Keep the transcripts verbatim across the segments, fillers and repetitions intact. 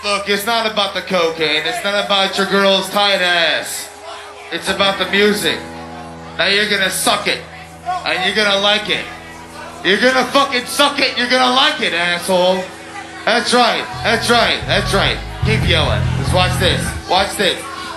Look, it's not about the cocaine. It's not about your girl's tight ass. It's about the music. Now you're gonna suck it. And you're gonna like it. You're gonna fucking suck it. You're gonna like it, asshole. That's right. That's right. That's right. Keep yelling. Just watch this. Watch this.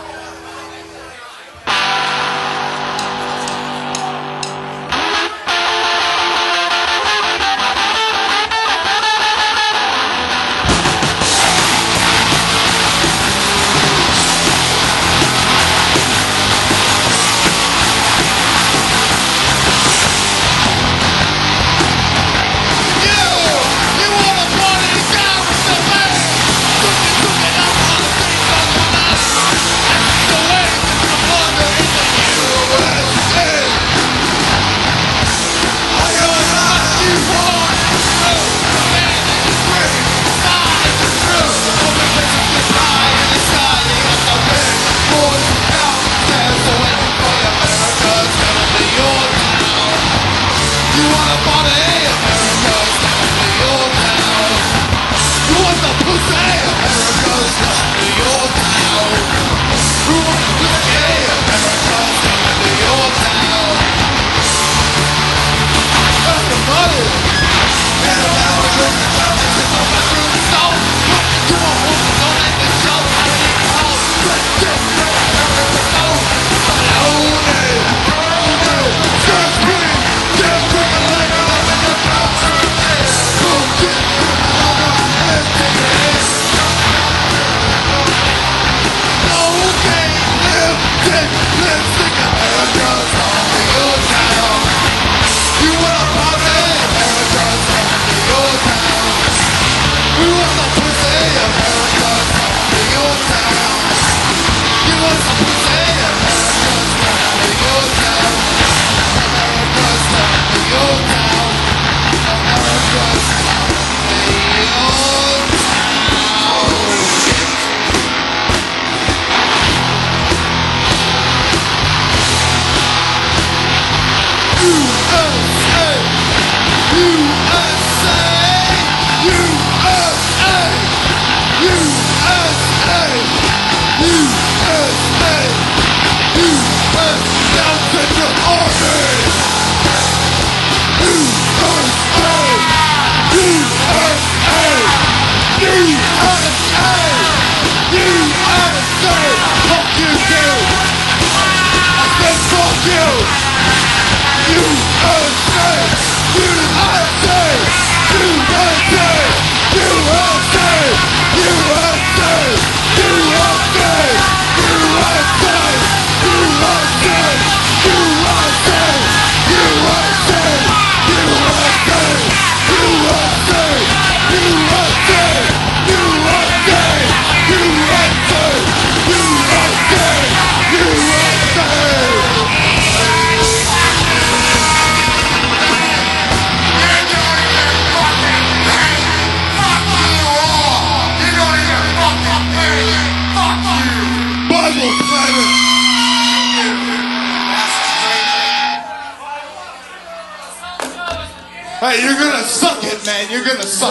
Hey, you're gonna suck it, man. You're gonna suck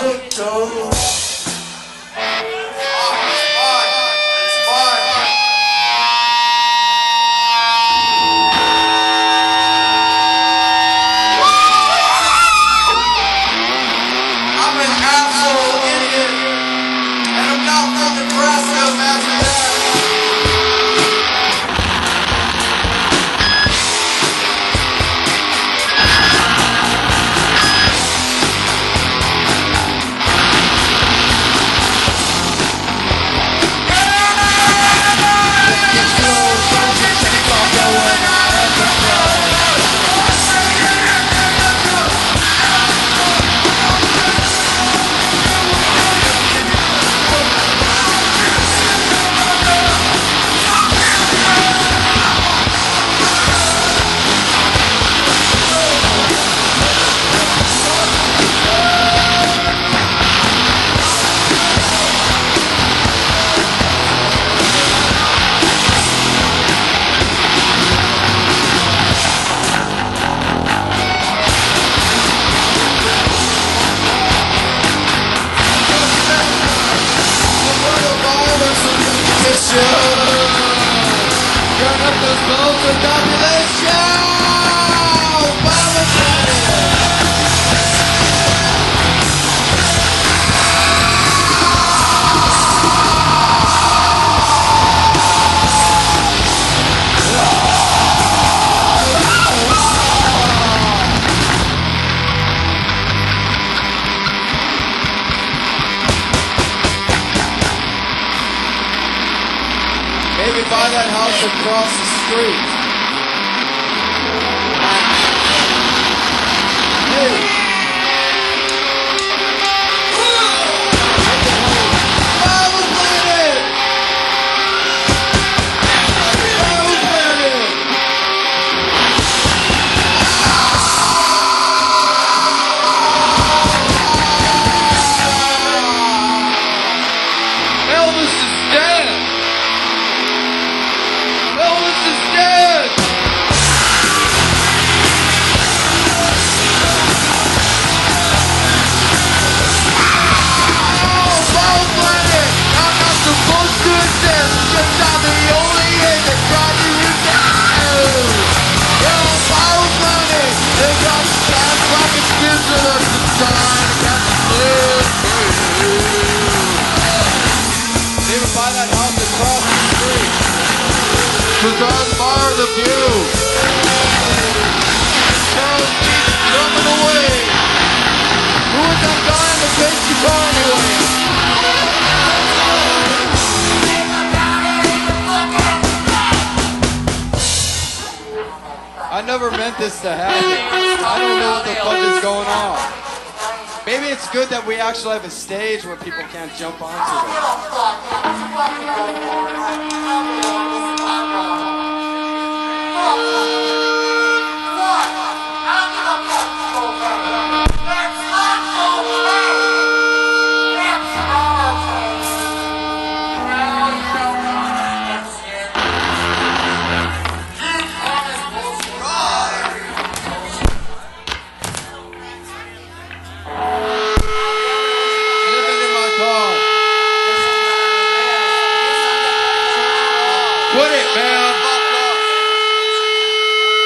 it. Turn up those bones with population! Bible study! Maybe buy that house across the street. Hey. Bible planet! Bible planet! Elvis is dead. Elvis is dead. Oh, Bible planet! I'm not supposed to exist. Just not the only thing that brought you down. Yo, Bible planet! They got fast rocket spins with us this time. Got the blue. Maybe buy that house across the street. Cause I admire the view. Charles keeps jumping away. Who is that guy on the bass guitar anyway? I never meant this to happen. I don't know what the fuck is going on. Maybe it's good that we actually have a stage where people can't jump onto it. Living in my car. Quit it, man.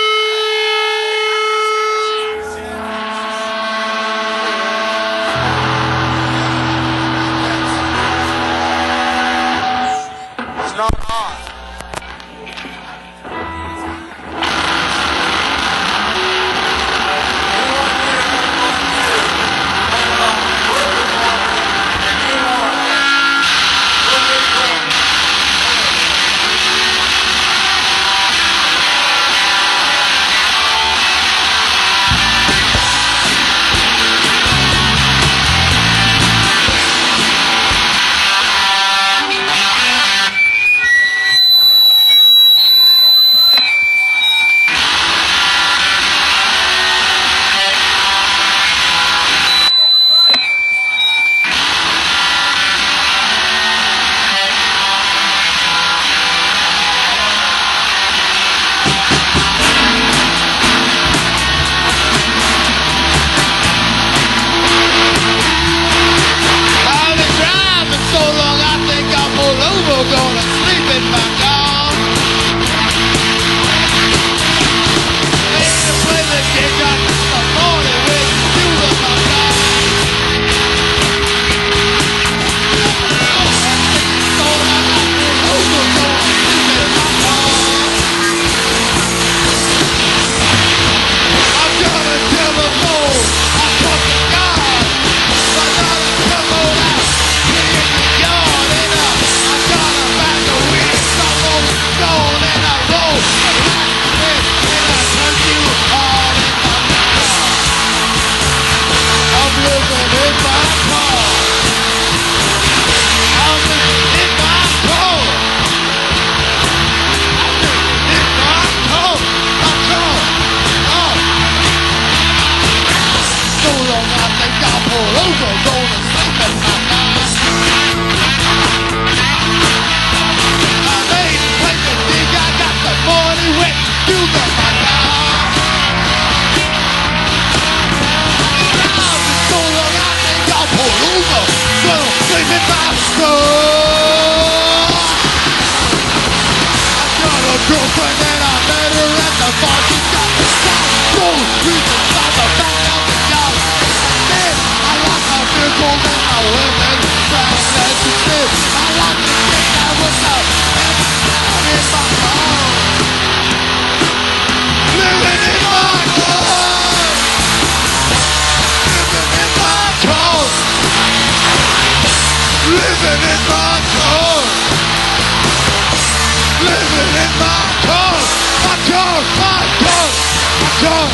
living in my car. Living in my car. My car, my car, my car.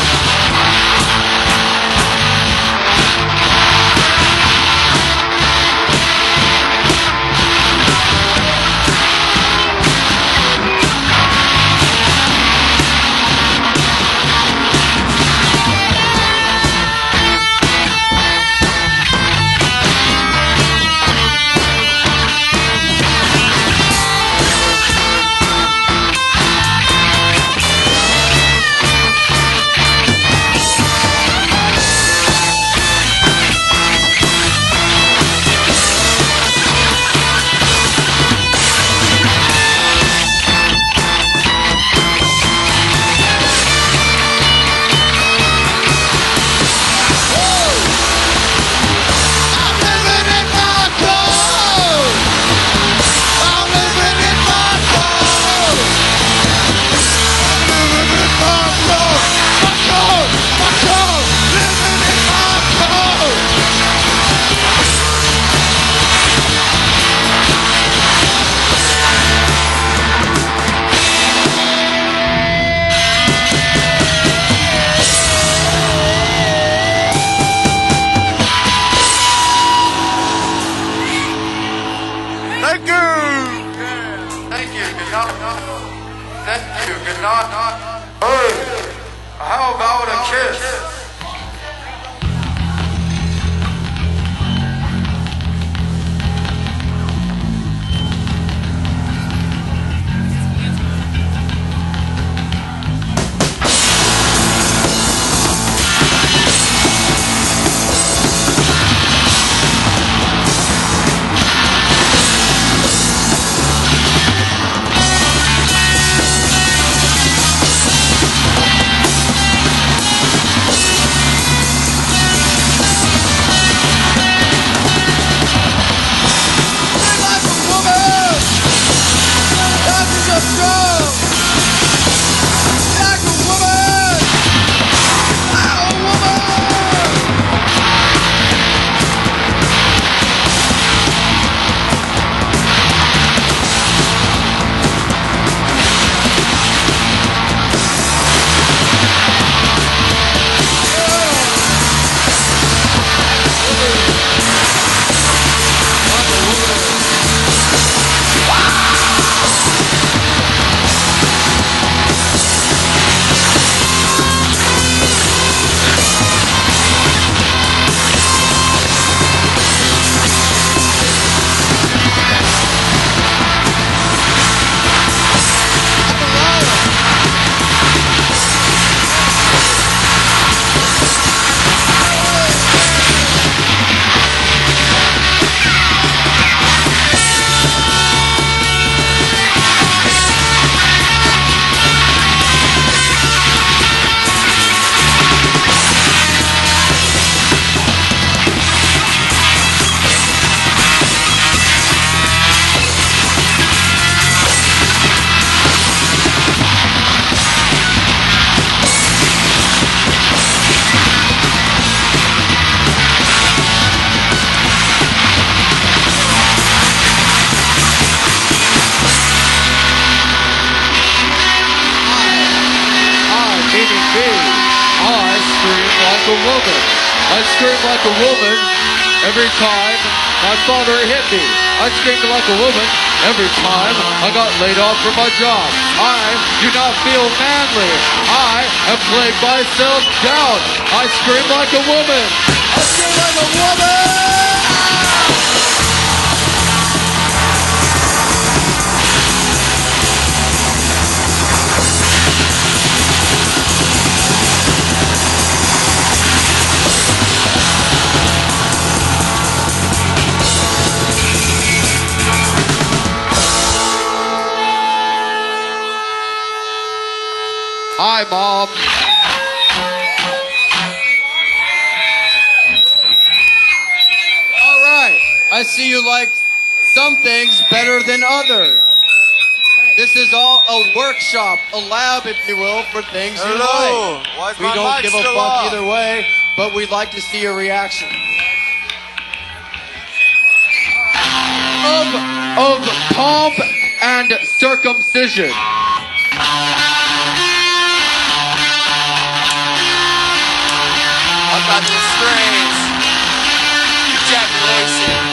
How about a kiss? I screamed like a woman every time my father hit me. I screamed like a woman every time I got laid off from my job. I do not feel manly. I am playing myself down. I scream like a woman. I scream like a woman. Hi, Mom. All right. I see you like some things better than others. This is all a workshop, a lab, if you will, for things you Hello. like. Why is We my don't mic give a still fuck off? either way, but we'd like to see your reaction. of pomp and circumcision. About the strains, ejaculation.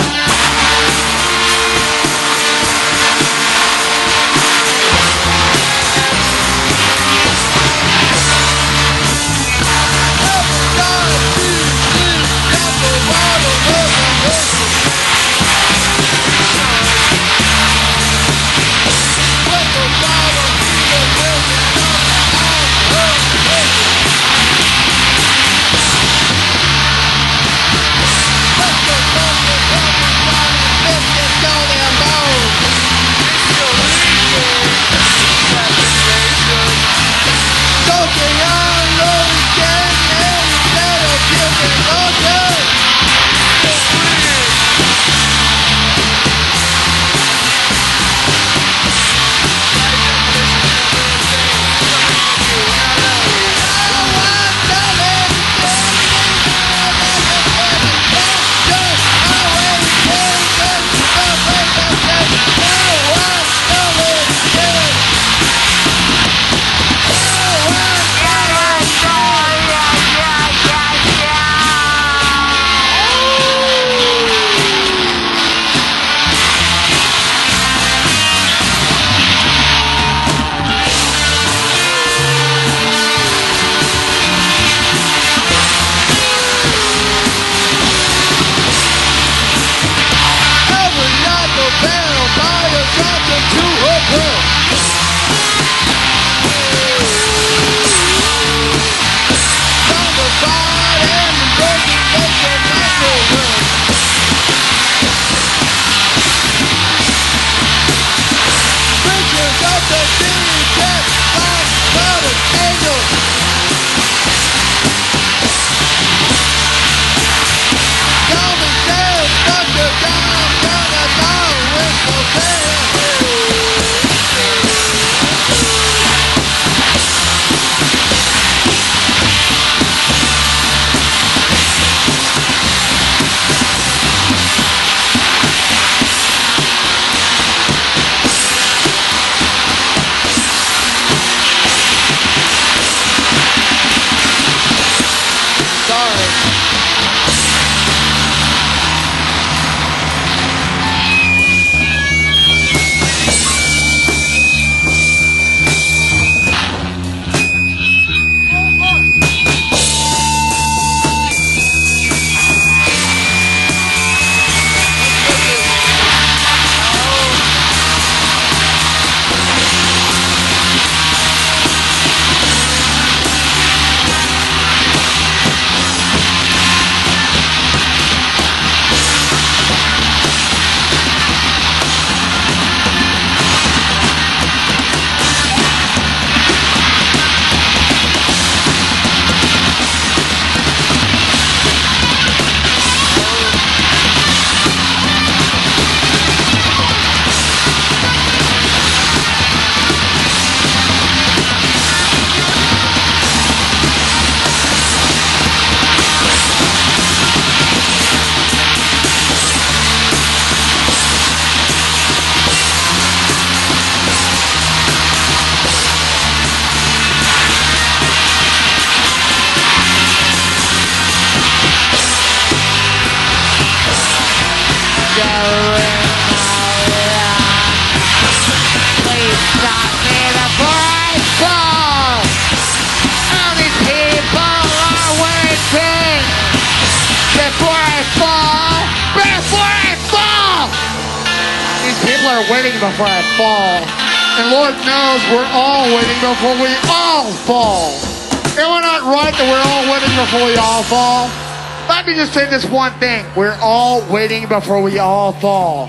Are waiting before I fall. And Lord knows we're all waiting before we all fall. And we're not right that we're all waiting before we all fall. Let me just say this one thing. We're all waiting before we all fall.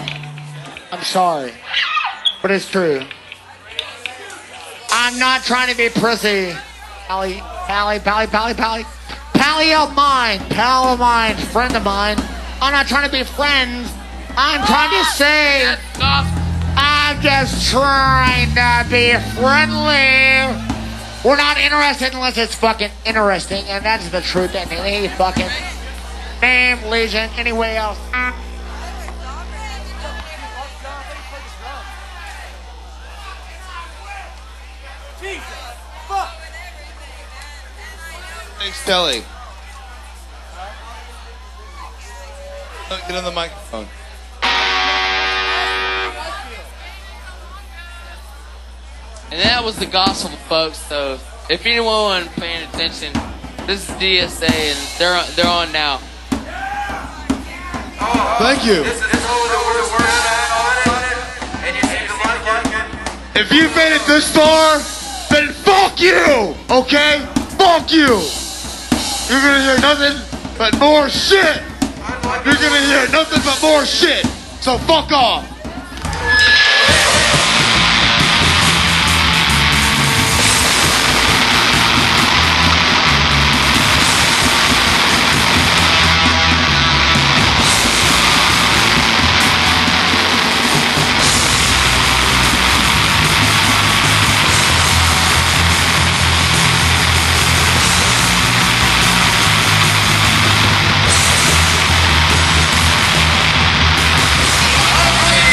I'm sorry, but it's true. I'm not trying to be prissy. Pally, Pally, Pally, Pally, Pally. Pally of mine, pal of mine, friend of mine. I'm not trying to be friends. I'm trying to say, I'm just trying to be friendly. We're not interested unless it's fucking interesting, and that's the truth. And any fucking name, Legion, anyway else. Thanks, Telly. Get on the microphone. And that was the gospel, folks. So if anyone wasn't paying attention, this is D S A, and they're they're on now. Thank you. If you've made it this far, then fuck you, okay? Fuck you. You're gonna hear nothing but more shit. You're gonna hear nothing but more shit. So fuck off. Thank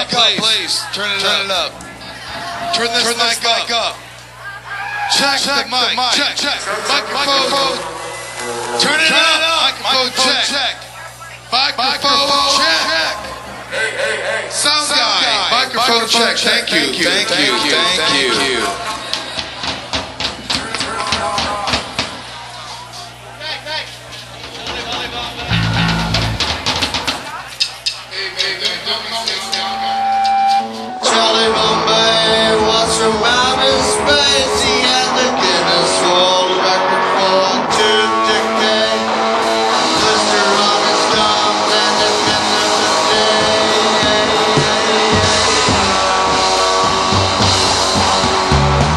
up, please. Turn it Turn up. Turn this Turn mic up. up. Check, check the mic. mic. Check, check. Microphone. Microphone. Turn it Turn up. up. Microphone, Microphone check. check. Microphone, Microphone check. check. Hey, hey, hey. Sound, Sound guy. guy. Microphone, Microphone check. check. Thank you. Thank you. Thank you. Thank you. Thank you. Charlie Bombay was from outer space. He had the Guinness World Record for tooth decay. Blister on his gums and the fingers of day.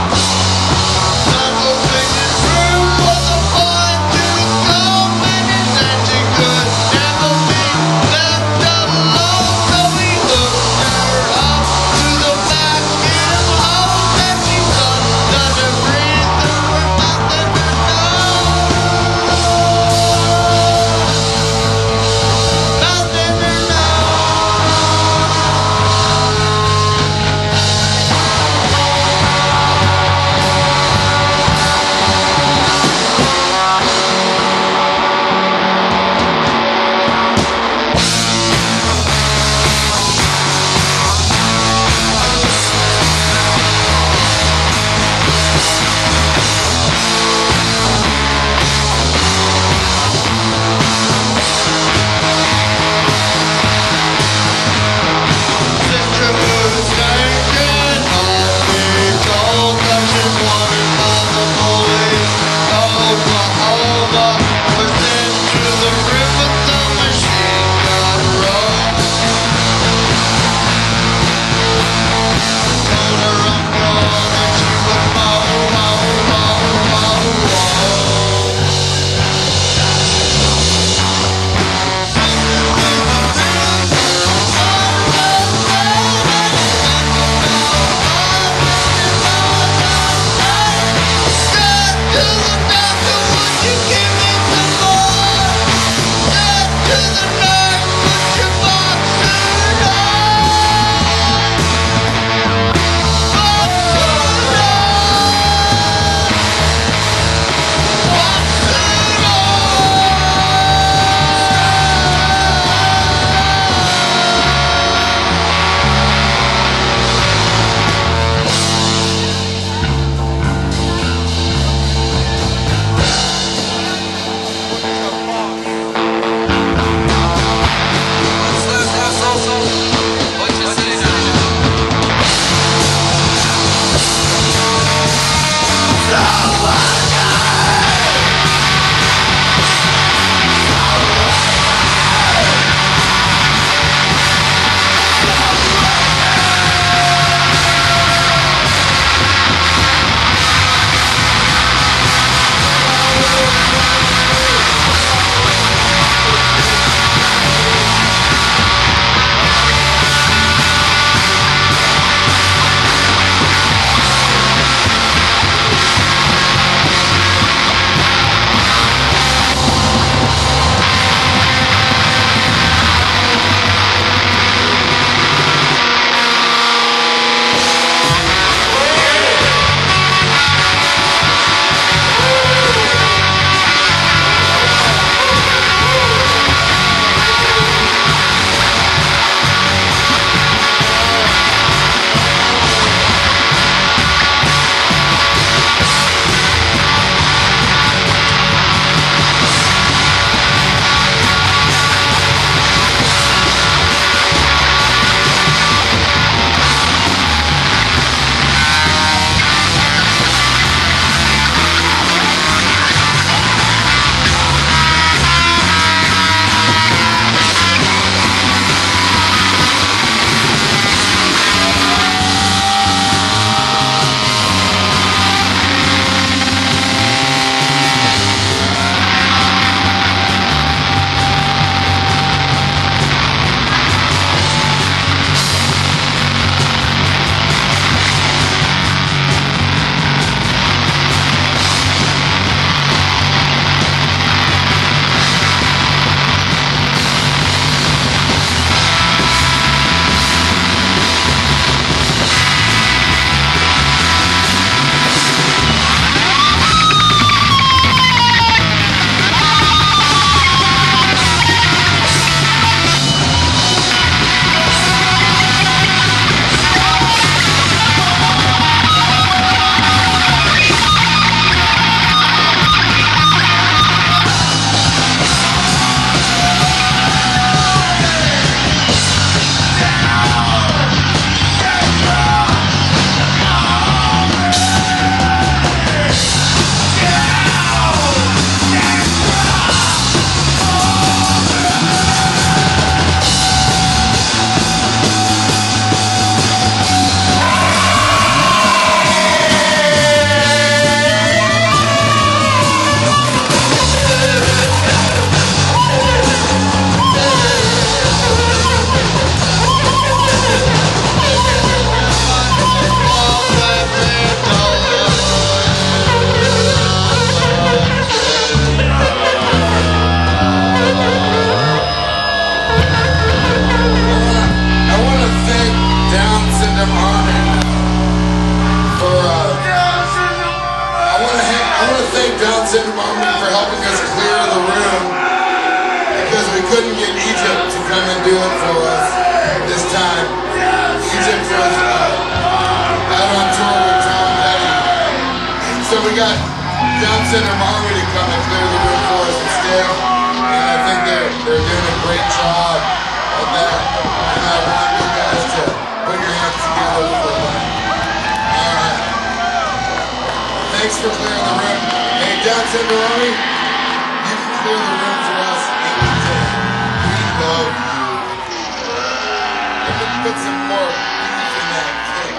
for helping us clear the room because we couldn't get Egypt to come and do it for us this time. Egypt was uh, out on tour with Tom Petty. So we got Down Syndrome Army to come and clear the room for us instead. And I think they're, they're doing a great job of that. And I want you guys to put your hands together for them. Alright. Thanks for clearing the room. Hey, Down Syndrome Army, you can clear the room for us anytime. We love you. Let me put some more beef in that cake.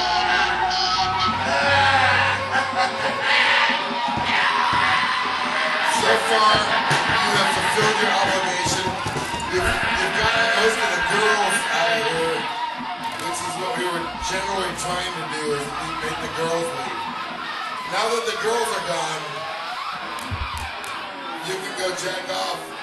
So far, you have fulfilled your obligation. You've, you've gotten most of the girls out of here, which is what we were generally trying to do, is we make the girls leave. Now that the girls are gone, you can go jack off